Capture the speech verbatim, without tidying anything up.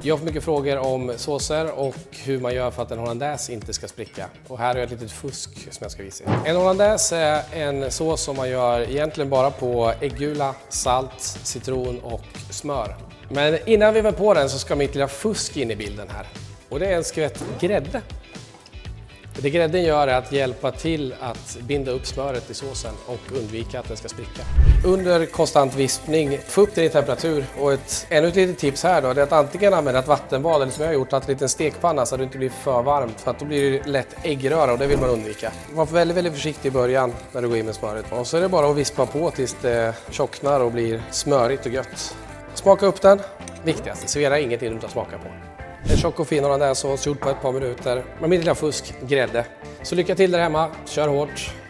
Jag får mycket frågor om såser och hur man gör för att en hollandaise inte ska spricka. Och här är ett litet fusk som jag ska visa er. En hollandaise är en sås som man gör egentligen bara på äggula, salt, citron och smör. Men innan vi var på den så ska mitt lilla fusk in i bilden här. Och det är en skvätt grädde. Det grädden gör är att hjälpa till att binda upp smöret i såsen och undvika att den ska spricka. Under konstant vispning, få upp den i temperatur. Och ett, ännu ett litet tips här då, det är att antingen använda ett vattenbad eller som jag har gjort, att en liten stekpanna så att det inte blir för varmt. För att då blir det lätt äggröra och det vill man undvika. Var väldigt, väldigt försiktig i början när du går in med smöret. Och så är det bara att vispa på tills det tjocknar och blir smörigt och gött. Smaka upp den. Viktigast, servera ingenting du inte har smakat på. En tjock och fin hollandaisesås gjord på ett par minuter med mitt lilla fusk, grädde. Så lycka till där hemma, kör hårt!